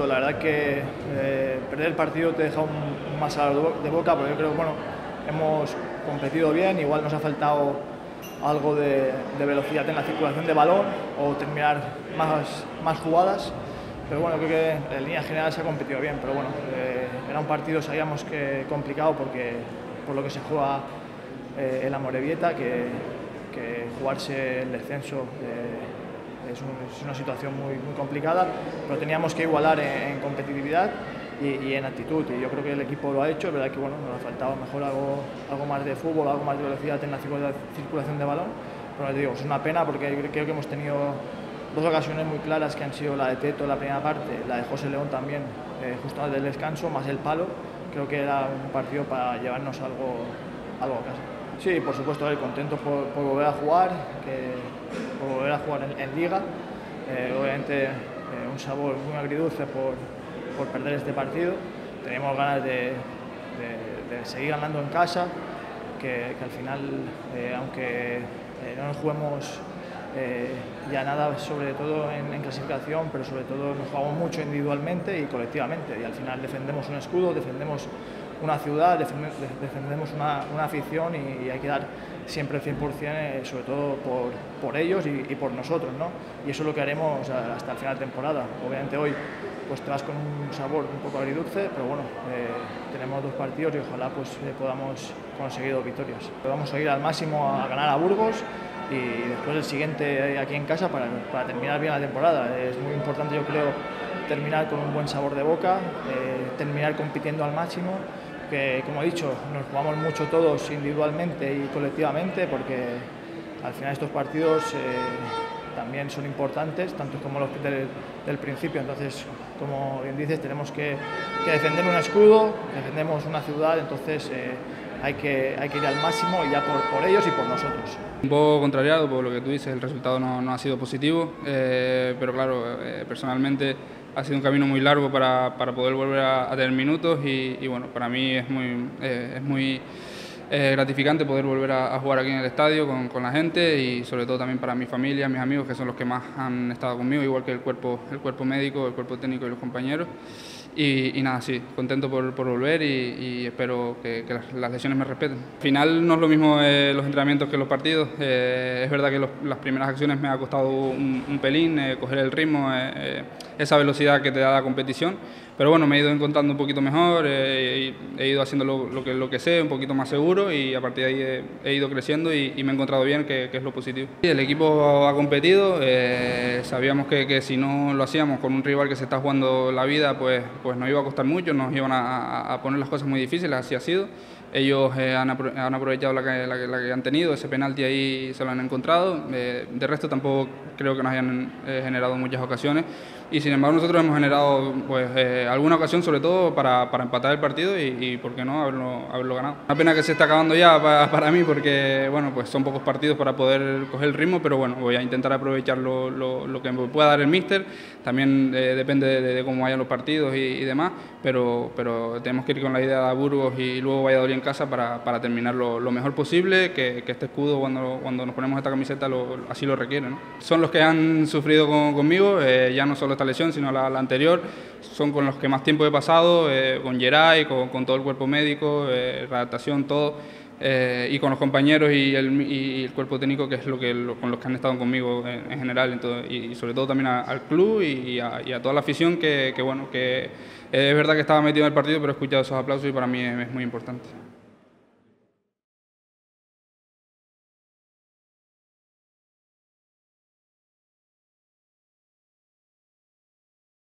La verdad que perder el partido te deja un mal sabor de boca, porque yo creo que hemos competido bien, igual nos ha faltado algo de velocidad en la circulación de balón o terminar más jugadas, pero bueno, creo que en línea general se ha competido bien, pero bueno, era un partido, sabíamos que complicado por lo que se juega en la Amorebieta, que jugarse el descenso es una situación muy complicada, pero teníamos que igualar en competitividad y en actitud, y yo creo que el equipo lo ha hecho. Es verdad que bueno, nos ha faltado mejor algo más de fútbol, algo más de velocidad en la circulación de balón, pero te digo, es una pena porque creo que hemos tenido dos ocasiones muy claras, que han sido la de Teto en la primera parte, la de José León también, justo antes del descanso, más el palo. Creo que era un partido para llevarnos algo a casa. Sí, por supuesto, contento por volver a jugar, por volver a jugar en Liga. Obviamente un sabor muy agridulce por perder este partido. Teníamos ganas de seguir ganando en casa, que al final, aunque no nos juguemos ya nada, sobre todo en clasificación, pero sobre todo nos jugamos mucho individualmente y colectivamente, y al final defendemos un escudo, defendemos una ciudad, defendemos una afición, y hay que dar siempre el 100%, sobre todo por ellos y por nosotros, ¿no? Y eso es lo que haremos hasta el final de temporada. Obviamente hoy pues te vas con un sabor un poco agridulce, pero bueno, tenemos dos partidos y ojalá pues podamos conseguir 2 victorias. Vamos a ir al máximo a ganar a Burgos y después el siguiente aquí en casa para terminar bien la temporada. Es muy importante, yo creo, terminar con un buen sabor de boca, terminar compitiendo al máximo, que como he dicho, nos jugamos mucho todos individualmente y colectivamente, porque al final estos partidos también son importantes, tanto como los del principio. Entonces, como bien dices, tenemos que defender un escudo, defendemos una ciudad, entonces hay que ir al máximo, y ya por ellos y por nosotros. Un poco contrariado por lo que tú dices, el resultado no ha sido positivo, pero claro, personalmente ha sido un camino muy largo para poder volver a tener minutos, y bueno, para mí es muy gratificante poder volver a jugar aquí en el estadio con la gente, y sobre todo también para mi familia, mis amigos, que son los que más han estado conmigo, igual que el cuerpo médico, el cuerpo técnico y los compañeros. Y nada, sí, contento por volver, y espero que las lesiones me respeten. Al final no es lo mismo los entrenamientos que los partidos. Es verdad que las primeras acciones me ha costado un pelín coger el ritmo, esa velocidad que te da la competición, pero bueno, me he ido encontrando un poquito mejor, he ido haciendo lo que sé, un poquito más seguro, y a partir de ahí he ido creciendo y me he encontrado bien, que es lo positivo. El equipo ha competido, sabíamos que si no lo hacíamos con un rival que se está jugando la vida, pues nos iba a costar mucho, nos iban a poner las cosas muy difíciles, así ha sido. Ellos han aprovechado la que han tenido, ese penalti ahí se lo han encontrado. De resto tampoco creo que nos hayan generado muchas ocasiones, y sin embargo nosotros hemos generado pues alguna ocasión, sobre todo para empatar el partido y por qué no haberlo ganado. Una pena que se está acabando ya para mí, porque bueno, pues son pocos partidos para poder coger el ritmo, pero bueno, voy a intentar aprovechar lo que me pueda dar el míster. También depende de cómo vayan los partidos y demás, pero tenemos que ir con la idea de Burgos y luego Valladolid en casa para terminar lo mejor posible, que este escudo, cuando nos ponemos esta camiseta, así lo requiere, ¿no? Son los que han sufrido conmigo, ya no solo esta lesión, sino la anterior. Son con los que más tiempo he pasado, con Geray, con todo el cuerpo médico, readaptación, todo, y con los compañeros y el cuerpo técnico, que es con los que han estado conmigo en general, entonces, y sobre todo también al club y a toda la afición, que bueno, que es verdad que estaba metido en el partido, pero he escuchado esos aplausos y para mí es muy importante.